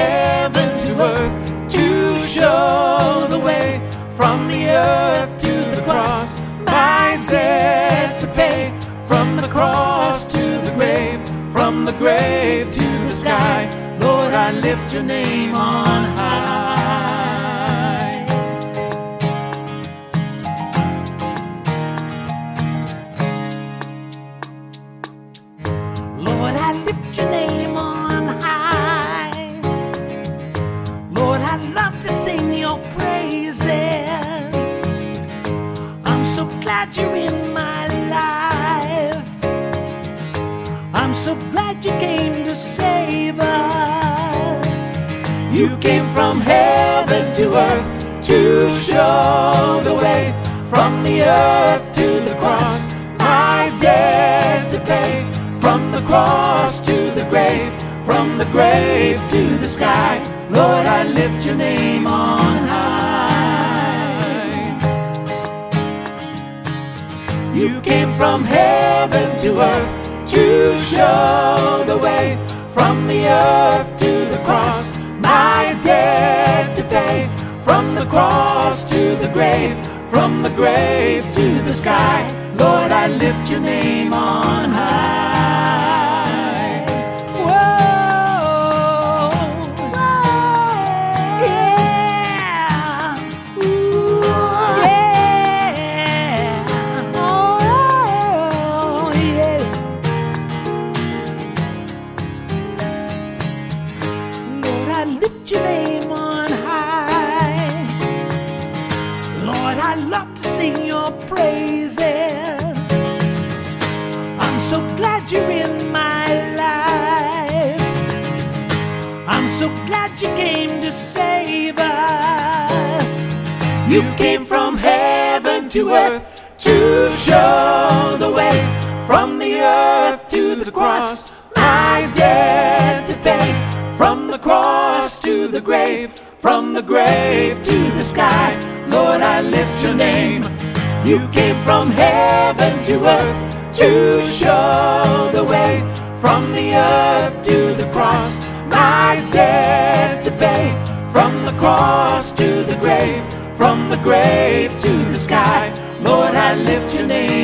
heaven to earth to show the way, from the earth to the cross, my debt to pay, from the cross to the grave, from the grave to the sky. Lord, I lift your name on high. Lord, I lift your name on high. Lord, I'd love to sing your praises. I'm so glad you're in my life. I'm so glad you came to save us. You came from heaven to earth to show the way, from the earth to the cross, my debt to pay, from the cross to the grave, from the grave to the sky. Lord, I lift your name on high. You came from heaven to earth to show the way, from the earth to the cross, my debt to pay, from the cross to the grave, from the grave to the sky. Lord, I lift your name on high. Lift your name on high. Lord, I love to sing your praises. I'm so glad you're in my life. I'm so glad you came to save us. You came from heaven to earth to show the way, from the earth to the cross, my debt to pay, from the cross to the grave, from the grave to the sky. Lord, I lift your name. You came from heaven to earth to show the way, from the earth to the cross, my debt to pay, from the cross to the grave, from the grave to the sky. Lord, I lift your name.